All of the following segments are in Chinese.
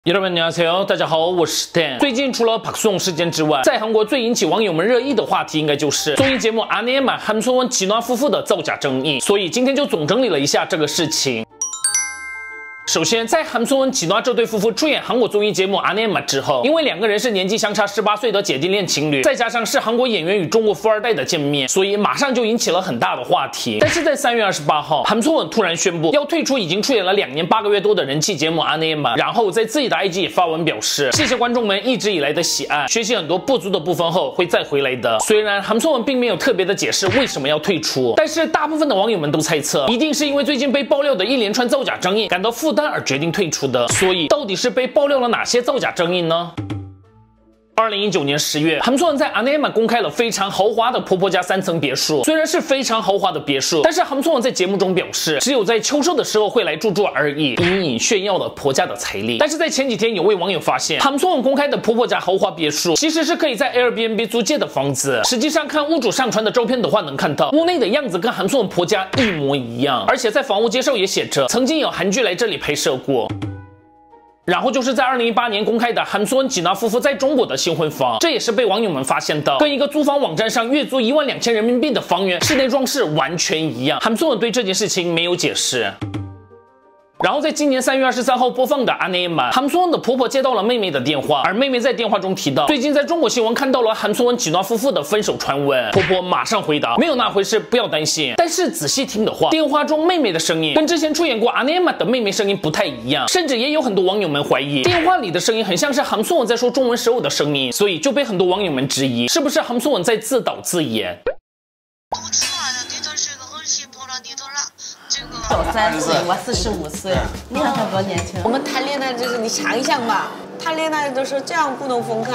여러분 안녕하세요， 大家好，我是 Dan。最近除了朴颂事件之外，在韩国最引起网友们热议的话题，应该就是综艺节目《阿네만》함소원、奇诺夫妇的造假争议。所以今天就总整理了一下这个事情。 首先，在함소원、奇诺这对夫妇出演韩国综艺节目《阿네만》之后，因为两个人是年纪相差18岁的姐弟恋情侣，再加上是韩国演员与中国富二代的见面，所以马上就引起了很大的话题。但是在3月28号，함소원突然宣布要退出已经出演了2年8个月多的人气节目《阿네만》，然后在自己的 IG 也发文表示，谢谢观众们一直以来的喜爱，学习很多不足的部分后会再回来的。虽然함소원并没有特别的解释为什么要退出，但是大部分的网友们都猜测，一定是因为最近被爆料的一连串造假争议感到负担而决定退出的。所以，到底是被爆料了哪些造假争议呢？2019年10月，함소원在阿네만公开了非常豪华的婆婆家3层别墅。虽然是非常豪华的别墅，但是함소원在节目中表示，只有在秋收的时候会来住而已，隐隐炫耀了婆家的财力。但是在前几天，有位网友发现，함소원公开的婆婆家豪华别墅其实是可以在 Airbnb 租借的房子。实际上，看屋主上传的照片的话，能看到屋内的样子跟함소원婆家一模一样，而且在房屋介绍也写着，曾经有韩剧来这里拍摄过。 然后就是在2018年公开的함소원、奇诺夫妇在中国的新婚房，这也是被网友们发现的，跟一个租房网站上月租12000人民币的房源室内装饰完全一样。함소원对这件事情没有解释。然后在今年3月23号播放的阿네만 함소원的婆婆接到了妹妹的电话，而妹妹在电话中提到，最近在中国新闻看到了함소원、奇诺夫妇的分手传闻。婆婆马上回答，没有那回事，不要担心。但是仔细听的话，电话中妹妹的声音跟之前出演过阿네만的妹妹声音不太一样，甚至也有很多网友们怀疑电话里的声音很像是함소원在说中文时候的声音，所以就被很多网友们质疑，是不是함소원在自导自演。 我3岁，我45岁，你看他多年轻。 我们谈恋爱就是你想一想吧，谈恋爱的时候这样不能分开。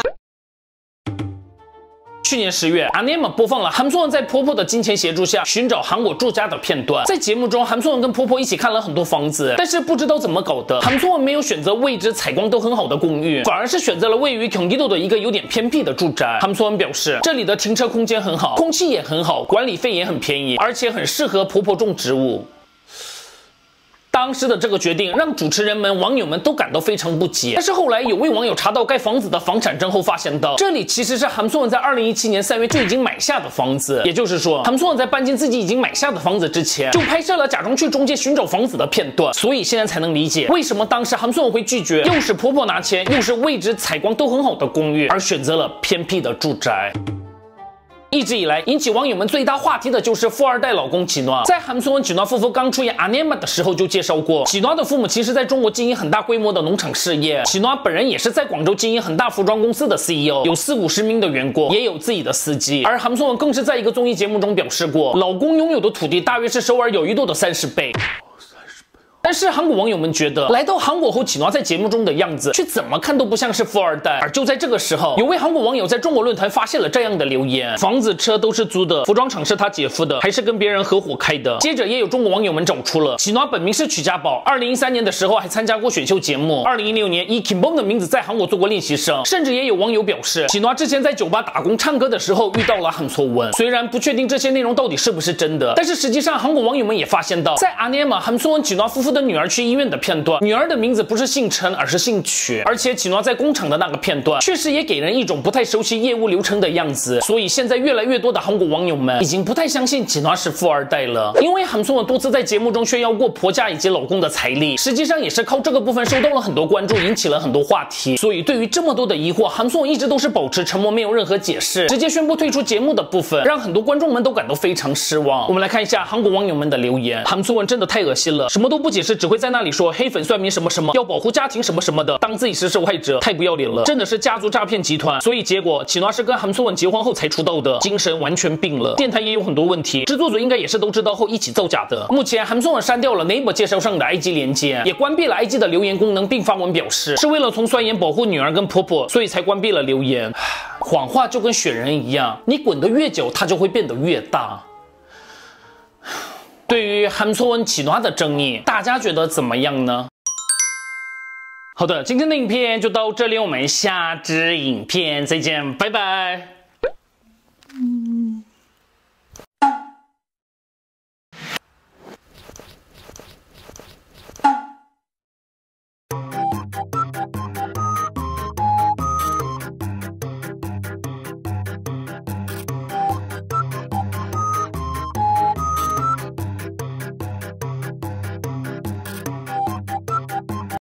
去年10月，阿네만播放了함소원在婆婆的金钱协助下寻找韩国住家的片段。在节目中，함소원跟婆婆一起看了很多房子，但是不知道怎么搞的，함소원没有选择位置采光都很好的公寓，反而是选择了位于경기도的一个有点偏僻的住宅。함소원表示，这里的停车空间很好，空气也很好，管理费也很便宜，而且很适合婆婆种植物。 当时的这个决定让主持人们、网友们都感到非常不解。但是后来有位网友查到该房子的房产证后，发现到这里其实是함소원在2017年3月就已经买下的房子。也就是说，함소원在搬进自己已经买下的房子之前，就拍摄了假装去中介寻找房子的片段。所以现在才能理解为什么当时함소원会拒绝又是婆婆拿钱，又是位置采光都很好的公寓，而选择了偏僻的住宅。 一直以来引起网友们最大话题的就是富二代老公奇诺。在함소원、奇诺夫妇刚出演阿네만的时候就介绍过，奇诺的父母其实在中国经营很大规模的农场事业，奇诺本人也是在广州经营很大服装公司的 CEO， 有40-50名的员工，也有自己的司机。而함소원更是在一个综艺节目中表示过，老公拥有的土地大约是首尔友谊度的30倍。 但是韩国网友们觉得，来到韩国后，奇诺在节目中的样子，却怎么看都不像是富二代。而就在这个时候，有位韩国网友在中国论坛发现了这样的留言：房子、车都是租的，服装厂是他姐夫的，还是跟别人合伙开的。接着也有中国网友们找出了奇诺本名是曲家宝，2013年的时候还参加过选秀节目，2016年以 Kim Bong 的名字在韩国做过练习生。甚至也有网友表示，奇诺之前在酒吧打工唱歌的时候遇到了함소원。虽然不确定这些内容到底是不是真的，但是实际上韩国网友们也发现到，在阿네만 함소원、奇诺夫妇的女儿去医院的片段，女儿的名字不是姓陈，而是姓曲。而且奇诺在工厂的那个片段，确实也给人一种不太熟悉业务流程的样子。所以现在越来越多的韩国网友们已经不太相信奇诺是富二代了，因为함소원多次在节目中炫耀过婆家以及老公的财力，实际上也是靠这个部分受到了很多关注，引起了很多话题。所以对于这么多的疑惑，함소원一直都是保持沉默，没有任何解释，直接宣布退出节目的部分，让很多观众们都感到非常失望。我们来看一下韩国网友们的留言：함소원真的太恶心了，什么都不解释，只会在那里说黑粉算命什么什么，要保护家庭什么什么的，当自己是受害者，太不要脸了，真的是家族诈骗集团。所以结果奇诺是跟함소원结婚后才出道的，精神完全病了，电台也有很多问题，制作组应该也是都知道后一起造假的。目前함소원删掉了네이버介绍上的 IG 连接，也关闭了 IG 的留言功能，并发文表示是为了从酸言保护女儿跟婆婆，所以才关闭了留言。谎话就跟雪人一样，你滚得越久，它就会变得越大。对于함소원、奇诺的争议，大家觉得怎么样呢？好的，今天的影片就到这里，我们下支影片再见，拜拜。